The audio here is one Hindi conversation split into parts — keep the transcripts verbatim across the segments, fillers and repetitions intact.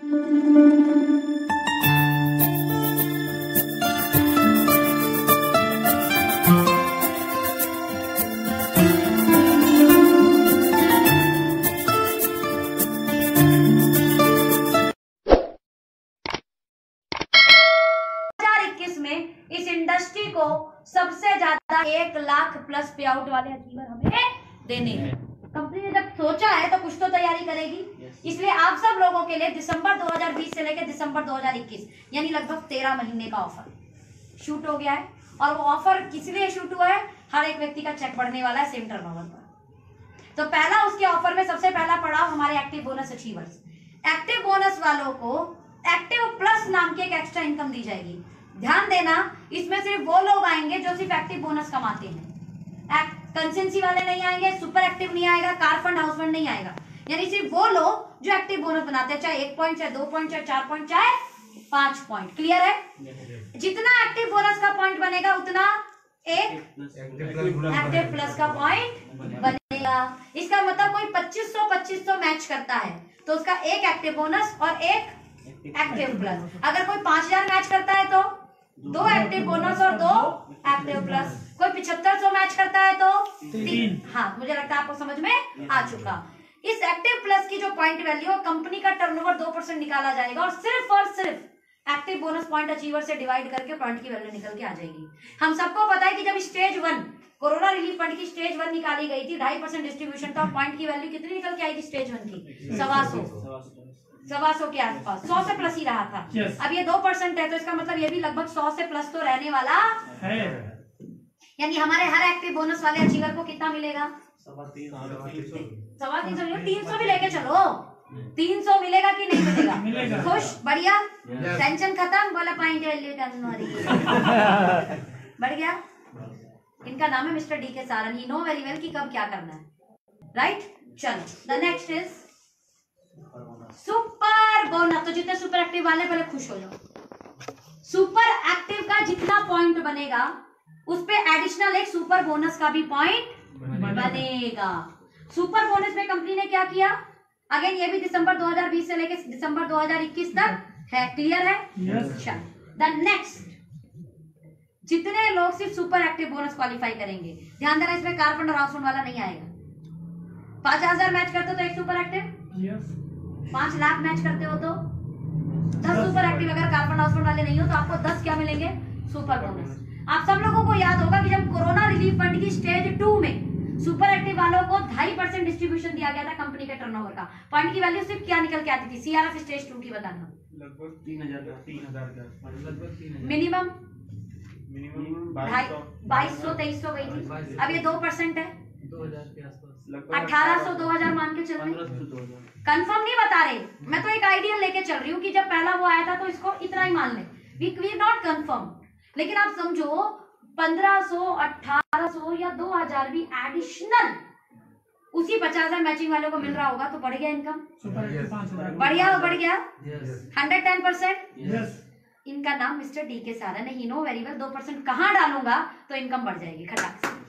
इस इंडस्ट्री को सबसे ज्यादा एक लाख प्लस पे आउट वाले अचीवर हमें देने हैं। कंपनी ने जब सोचा है तो कुछ तो तैयारी करेगी, इसलिए आप सब लोगों के लिए दिसंबर दो हज़ार बीस से लेकर दिसंबर दो हज़ार इक्कीस यानी लगभग तेरह महीने का ऑफर शूट हो गया है। और वो ऑफर किस लिए शूट हुआ है? हर एक व्यक्ति का चेक बढ़ने वाला है सेम टर्नओवर पर। तो पहला उसके ऑफर में सबसे पहला पड़ाव हमारे active bonus achievers. Active bonus वालों को एक्टिव प्लस नाम की एक एक्स्ट्रा इनकम दी जाएगी। ध्यान देना, इसमें सिर्फ वो लोग आएंगे जो सिर्फ एक्टिव बोनस कमाते हैं। कंसेंसी वाले नहीं आएंगे, सुपर एक्टिव नहीं आएगा, कार फंड हाउस फंड नहीं आएगा। यानी सिर्फ वो लोग जो एक्टिव बोनस बनाते हैं, चाहे एक पॉइंट, चाहे दो पॉइंट, चाहे चार पॉइंट, चाहे पांच पॉइंट। क्लियर है? जितना एक्टिव बोनस का पॉइंट बनेगा उतना एक एक्टिव प्लस का पॉइंट बनेगा। इसका मतलब कोई पच्चीस सौ पच्चीस सौ मैच करता है तो उसका एक एक्टिव बोनस और एक एक्टिव प्लस। अगर कोई पांच हजार मैच करता है तो दो एक्टिव बोनस और दो एक्टिव प्लस। कोई पिछहत्तर सौ मैच करता है तो तीन। हाँ, मुझे लगता है आपको समझ में आ चुका। इस एक्टिव प्लस की जो पॉइंट वैल्यू कंपनी का टर्नओवर दो परसेंट निकाला जाएगा और सिर्फ और सिर्फ एक्टिव बोनस पॉइंट अचीवर से डिवाइड करके पॉइंट की वैल्यू निकल के आ जाएगी। हम सबको पता है कि जब stage one corona relief fund की स्टेज वन निकाली गई थी, ढाई परसेंट डिस्ट्रीब्यूशन था, पॉइंट की वैल्यू कितनी निकल के आई थी स्टेज वन की? सवा सौ सवा सौ के आसपास, सौ से प्लस ही रहा था। yes. अब ये दो परसेंट है तो इसका मतलब ये भी लगभग सौ से प्लस तो रहने वाला है। यानी हमारे हर एक्टिव बोनस वाले अचीवर को कितना मिलेगा? सवा तीन सवा तीन सौ तीन सौ भी लेके चलो, तीन सौ मिलेगा कि नहीं मिलेगा? मिलेगा। खुश? बढ़िया? yes. टेंशन खत्म? बोला पॉइंट बढ़ गया। इनका नाम है mister D K Saran. He know very well कि कब क्या करना है, राइट? चलो, the next is super bonus. तो जितने सुपर एक्टिव वाले पहले खुश हो जाओ। सुपर एक्टिव का जितना पॉइंट बनेगा उस पे एडिशनल एक सुपर बोनस का भी पॉइंट बनेगा। सुपर बोनस में कंपनी ने क्या किया? अगेन ये भी दिसंबर दो हज़ार बीस से लेकर दिसंबर दो हज़ार इक्कीस तक है। क्लियर है? अच्छा, द नेक्स्ट, जितने लोग सिर्फ सुपर एक्टिव बोनस क्वालिफाई करेंगे, ध्यान देना इसमें कार फंड और हाउस फंड वाला नहीं आएगा। पांच हजार मैच करते हो तो एक सुपर एक्टिव, पांच लाख मैच करते हो तो दस सुपर एक्टिव। अगर कार फंड हाउस फंड वाले नहीं हो तो आपको दस क्या मिलेंगे? Super bonus. आप सब लोगों को याद होगा कि जब कोरोना रिलीफ फंड की स्टेज टू में सुपर एक्टिव वालों को ढाई परसेंट डिस्ट्रीब्यूशन दिया गया था कंपनी के टर्नओवर का, पॉइंट की वैल्यू सिर्फ क्या निकल के आती थी? सीआरएफ स्टेज टू की बताना। लगभग तीन हजार तीन हजार का लगभग मिनिमम मिनिमम बाईस सौ तेईस सौ गई थी। अब ये दो परसेंट है, दो हजार के आसपास, अठारह सौ दो हजार मान के चल रहे। कंफर्म नहीं बता रहे, मैं तो एक आइडिया लेके चल रही हूँ कि जब पहला वो आया था तो इसको इतना ही मान ले। वी वी नॉट कंफर्म, लेकिन आप समझो पंद्रह सौ, अठारह सौ या दो हजार भी एडिशनल उसी पचास हजार मैचिंग वालों को मिल रहा होगा तो बढ़ गया इनकम। बढ़िया बढ़ गया हंड्रेड टेन परसेंट। इनका नाम मिस्टर डी के सारन है। ही नो वेरी वेल दो परसेंट कहाँ डालूंगा तो इनकम बढ़ जाएगी खटाक से।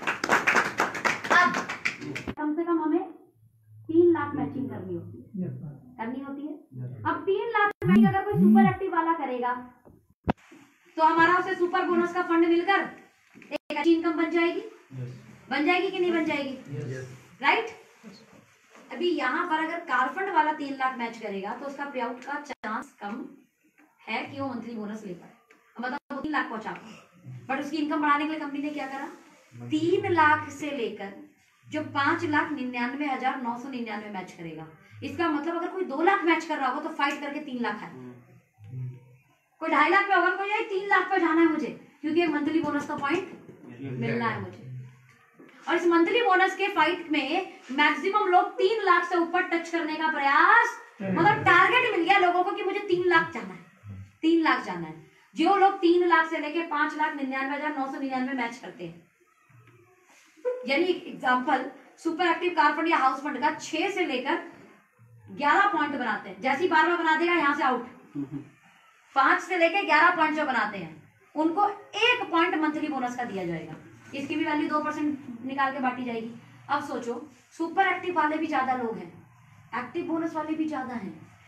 अब कम से कम हमें तीन लाख मैचिंग करनी होती है, करनी होती है। अब तीन लाख मैचिंग अगर कोई सुपर एक्टिव वाला करेगा तो हमारा उसे सुपर बोनस का फंड मिलकर एक अच्छी इनकम बन जाएगी। बन जाएगी कि नहीं बन जाएगी? राइट? अभी यहाँ पर अगर कार फंड वाला तीन लाख मैच करेगा तो उसका पे आउट का चांस कम है कि वो मंथली बोनस ले पाए। मतलब तीन लाख पहुंचा पाए, बट उसकी इनकम बढ़ाने के लिए कंपनी ने क्या करा? तीन लाख से लेकर जो पांच लाख निन्यानवे हजार नौ सौ निन्यानवे मैच करेगा, इसका मतलब अगर कोई दो लाख मैच कर रहा होगा तो फाइट करके तीन लाख है। कोई ढाई लाख पे होगा, कोई ये तीन लाख पे जाना है मुझे क्योंकि एक मंथली बोनस का पॉइंट मिलना है मुझे। और इस मंथली बोनस के फाइट में मैक्सिमम लोग तीन लाख से ऊपर टच करने का प्रयास, मतलब टारगेट मिल गया लोगों को कि मुझे तीन लाख जाना है, तीन लाख जाना है। जो लोग तीन लाख से लेके पांच लाख निन्यानवे हजार नौ सौ निन्यानवे मैच करते हैं, यानी example super active car fund या हाउस फंड का छह से लेकर ग्यारह पॉइंट बनाते हैं, जैसे ही बार बार बना देगा यहाँ से आउट। पांच से लेकर ग्यारह पॉइंट जो बनाते हैं उनको एक पॉइंट मंथली बोनस का दिया जाएगा। इसकी भी वैल्यू दो परसेंट निकाल के बांटी जाएगी। अब सोचो सुपर एक्टिव वाले भी ज्यादा लोग हैं, एक्टिव बोनस वाले भी ज्यादा हैं,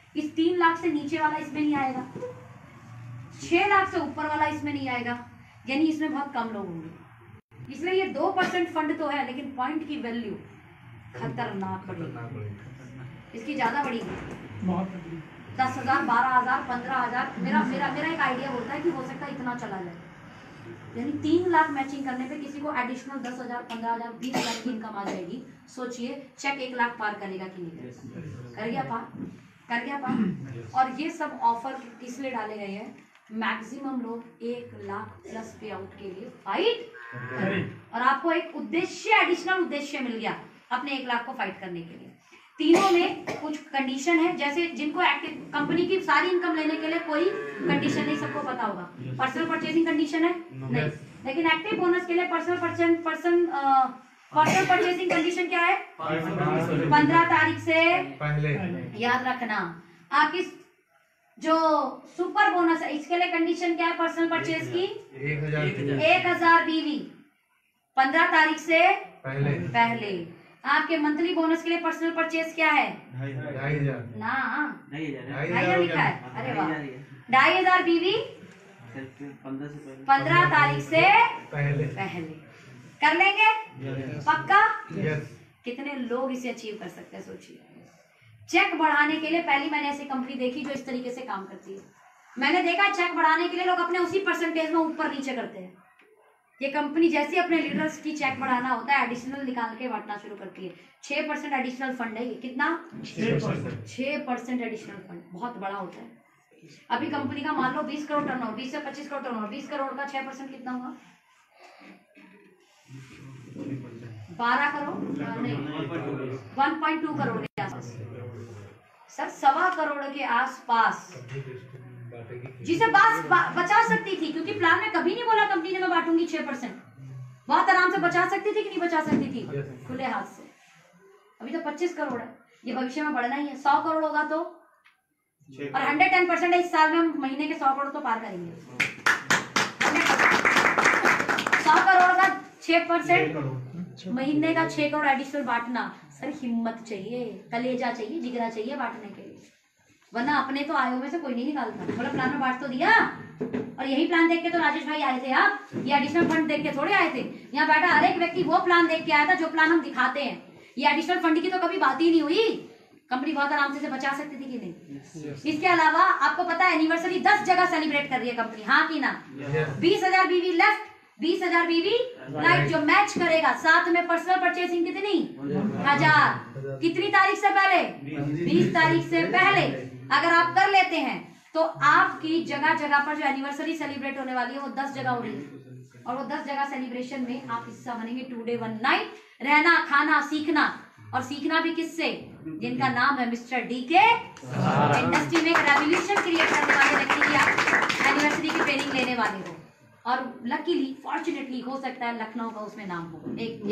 इस तीन लाख से नीचे वाला इसमें नहीं आएगा, छह लाख से ऊपर वाला इसमें नहीं आएगा, यानी इसमें बहुत कम लोग होंगे। इसलिए ये दो परसेंट फंड तो है, लेकिन पॉइंट की वैल्यू खतरनाक बढ़ेगी, इसकी ज्यादा बढ़ेगी। दस हजार बारह हजार पंद्रह हजार मेरा मेरा मेरा एक आइडिया बोलता है कि हो सकता है इतना चला जाए, यानी तीन लाख मैचिंग करने पे किसी को एडिशनल दस हजार पंद्रह हजार बीस हजार की इनकम आ जाएगी। सोचिए चेक एक लाख पार करेगा कि नहीं, कर गया पार, कर गया पार। और ये सब ऑफर इसलिए डाले गए हैं, मैक्सिमम लोग एक लाख प्लस पे आउट के लिए फाइट करें, और आपको एक उद्देश्य, एडिशनल उद्देश्य मिल गया अपने एक लाख को फाइट करने के लिए। तीनों में कुछ कंडीशन है, जैसे जिनको एक्टिव कंपनी की सारी इनकम लेने के लिए कोई कंडीशन नहीं, सबको पता होगा। पर्सनल परचेसिंग कंडीशन है नहीं, लेकिन एक्टिव बोनस के लिए personal person person personal purchasing condition क्या है? पंद्रह तारीख से पहले। याद रखना। आप इस जो सुपर बोनस है इसके लिए कंडीशन क्या है पर्सनल परचेज की? एक हजार एक हजार बीवी पंद्रह तारीख से पहले पहले। आपके मंथली बोनस के लिए पर्सनल परचेज क्या है? ढाई हजार ना ढाई हजार लिखा है। अरे वाह, ढाई हजार बीवी पंद्रह तारीख से पहले पहले कर लेंगे पक्का? कितने लोग इसे अचीव कर सकते हैं सोचिए। चेक बढ़ाने के लिए पहली मैंने ऐसी कंपनी देखी जो इस तरीके से काम करती है। मैंने देखा चेक बढ़ाने के लिए लोग अपने उसी परसेंटेज में ऊपर नीचे करते हैं। ये कंपनी जैसे अपने लीडर्स की चेक बढ़ाना होता है एडिशनल निकाल के बांटना शुरू करती है। छह परसेंट एडिशनल फंड है ये, कितना? छह परसेंट एडिशनल फंड बहुत बड़ा होता है। अभी कंपनी का मान लो बीस करोड़ टर्नओवर, बीस से पच्चीस करोड़ टर्नओवर, बीस करोड़ का छह परसेंट कितना हुआ? बारह करोड़ नहीं, वन पॉइंट टू करोड़ के आसपास सर, सवा करोड़ के आसपास, जिसे बात बचा सकती थी, क्योंकि प्लान में कभी नहीं बोला कंपनी ने मैं बांटूंगी छह परसेंट। बहुत आराम से बचा सकती थी कि नहीं बचा सकती थी? खुले हाथ से। अभी तो पच्चीस करोड़ है, ये भविष्य में बढ़ना ही है। सौ करोड़ होगा तो, और हंड्रेड टेन परसेंट है, इस साल में हम महीने के सौ करोड़ तो पार करेंगे। सौ करोड़ का छह परसेंट महीने का छह करोड़ एडिशनल बांटना, सर हिम्मत चाहिए, कलेजा चाहिए, जिगरा चाहिए बांटने के लिए, वरना अपने तो आयो में से कोई नहीं निकालता। बोला प्लान में बांट तो दिया, और यही प्लान देख के तो राजेश भाई आए थे। आप ये एडिशनल फंड देख के थोड़े आए थे, यहाँ बैठा हर एक व्यक्ति वो प्लान देख के आया था जो प्लान हम दिखाते हैं। ये एडिशनल फंड की तो कभी बात ही नहीं हुई। कंपनी बहुत आराम से बचा सकती थी कि नहीं? इसके अलावा आपको पता है एनिवर्सरी दस जगह सेलिब्रेट कर रही है कंपनी, हाँ की ना? बीस हजार बीवी लेफ्ट, बीस हजार बीवी राइट, जो मैच करेगा। साथ में पर्सनल परचेसिंग कितनी? हजार। कितनी तारीख से पहले? बीस तारीख से पहले। अगर आप कर लेते हैं तो आपकी जगह जगह पर जो एनिवर्सरी सेलिब्रेट होने वाली है वो दस जगह हो रही है, और वो दस जगह सेलिब्रेशन में आप हिस्सा बनेंगे। टू डे वन नाइट रहना, खाना, सीखना, और सीखना भी किससे? जिनका नाम है मिस्टर डी के। इंडस्ट्री में एक रेवोल्यूशन क्रिएट करने वाले व्यक्ति की आप एनिवर्सरी की ट्रेनिंग लेने वाले हो, और लकीली फॉर्चुनेटली हो सकता है लखनऊ का उसमें नाम हो। एक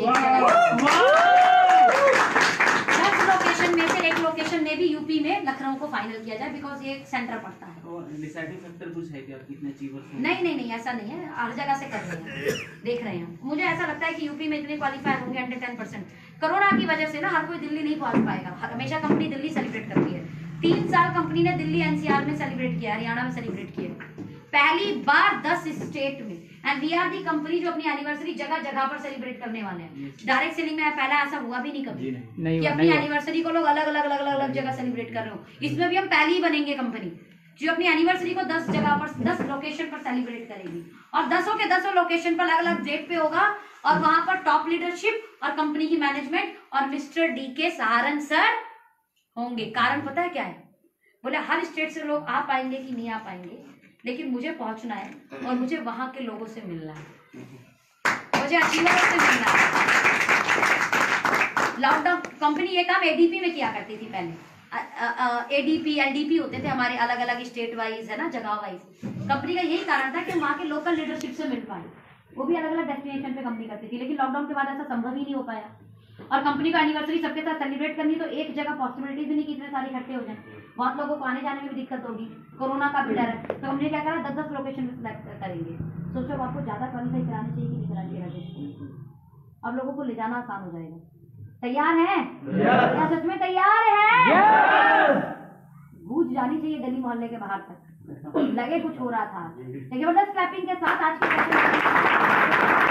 दस लोकेशन में से एक लोकेशन में भी यूपी में लखनऊ को फाइनल किया जाए, बिकॉज ये सेंटर पड़ता है। डिसाइडिंग फैक्टर कुछ है क्या कितने अचीवर्स? नहीं नहीं नहीं, ऐसा नहीं है, हर जगह से कर रहे हैं, देख रहे हैं। मुझे ऐसा लगता है कि यूपी में इतने क्वालिफाई होंगे हंड्रेड टेन परसेंट। कोरोना की वजह से ना हर कोई दिल्ली नहीं पहुंच पाएगा, हमेशा कंपनी दिल्ली सेलिब्रेट करती है। तीन साल कंपनी ने दिल्ली एनसीआर में सेलिब्रेट किया, हरियाणा में सेलिब्रेट किया, पहली बार दस स्टेट में। And we are the company जो अपनी एनिवर्सरी जगह जगह पर सेलिब्रेट करने वाले हैं। डायरेक्ट सेलिंग में पहला ऐसा हुआ भी नहीं कभी नहीं, कि अपनी एनिवर्सरी को लोग अलग अलग अलग अलग अलग जगह सेलिब्रेट कर रहे हो। इसमें भी हम पहली ही बनेंगे कंपनी जो अपनी एनिवर्सरी को दस जगह पर, दस लोकेशन पर सेलिब्रेट करेगी, और दसों के दसों लोकेशन पर अलग अलग डेट पे होगा, और वहां पर टॉप लीडरशिप और कंपनी की मैनेजमेंट और mister D K Saharan sir होंगे। कारण पता है क्या है? बोले हर स्टेट से लोग आ पाएंगे कि नहीं आ पाएंगे, लेकिन मुझे पहुंचना है और मुझे वहां के लोगों से मिलना है, मुझे अचीवर्स से मिलना है। लॉकडाउन कंपनी ये काम एडीपी में किया करती थी पहले। एडीपी एलडीपी होते थे हमारे अलग अलग स्टेट वाइज, है ना, जगह वाइज। कंपनी का यही कारण था कि वहाँ के लोकल लीडरशिप से मिल पाए। वो भी अलग अलग डेस्टिनेशन पे कंपनी करती थी, लेकिन लॉकडाउन के बाद ऐसा संभव ही नहीं हो पाया। और कंपनी का एनिवर्सरी सबके साथ सेलिब्रेट करनी तो एक जगह पॉसिबिलिटी भी नहीं कि इतने सारे इकट्ठे हो जाए, बहुत लोगों को आने जाने में भी दिक्कत होगी, कोरोना का भी डर है। तो हमने क्या करा, दस दस लोकेशन में सिलेक्ट करेंगे। सोचो अब आपको ज्यादा क्वालिफाई करानी चाहिए कि नहीं करानी चाहिए राजेश? अब लोगों को ले जाना आसान हो जाएगा। तैयार है? क्या सच में तैयार है? गूंज जानी चाहिए गली मोहल्ले के बाहर तक, लगे कुछ हो रहा था। जबरदस्त क्लैपिंग के साथ आज की